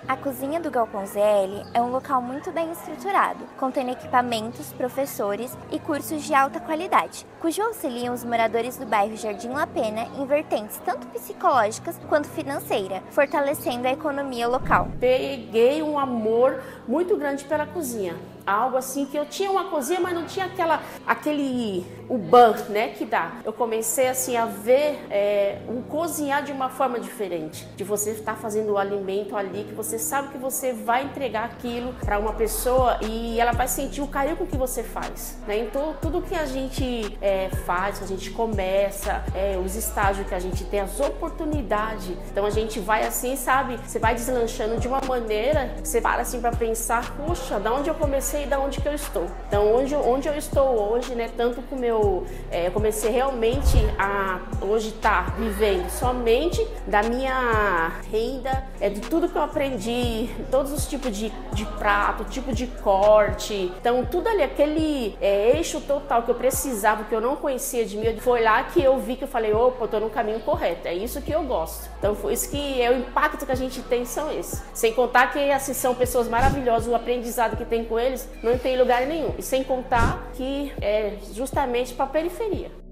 A cozinha do Galpão ZL é um local muito bem estruturado, contendo equipamentos, professores e cursos de alta qualidade, cujo auxiliam os moradores do bairro Jardim La Pena em vertentes tanto psicológicas quanto financeira, fortalecendo a economia local. Peguei um amor muito grande pela cozinha. Algo assim que eu tinha uma cozinha, mas não tinha o ban, né, que dá. Eu comecei assim a ver um cozinhar de uma forma diferente, de você estar fazendo o alimento ali, que você sabe que você vai entregar aquilo para uma pessoa e ela vai sentir o carinho com que você faz, né? Então tudo que a gente faz, que a gente começa, os estágios que a gente tem, as oportunidades, então a gente vai assim, sabe? Você vai deslanchando de uma maneira que você para assim para pensar, puxa, da onde eu comecei e da onde que eu estou. Então onde eu estou hoje, né? Tanto com o meu eu comecei realmente a hoje estar vivendo somente da minha renda, de tudo que eu aprendi, todos os tipos de prato, tipo de corte, então tudo ali, aquele eixo total que eu precisava, que eu não conhecia de mim, foi lá que eu vi, que eu falei, opa, eu tô no caminho correto, é isso que eu gosto. Então foi isso que o impacto que a gente tem são esses. Sem contar que assim, são pessoas maravilhosas, o aprendizado que tem com eles não tem lugar nenhum. E sem contar que é justamente para a periferia.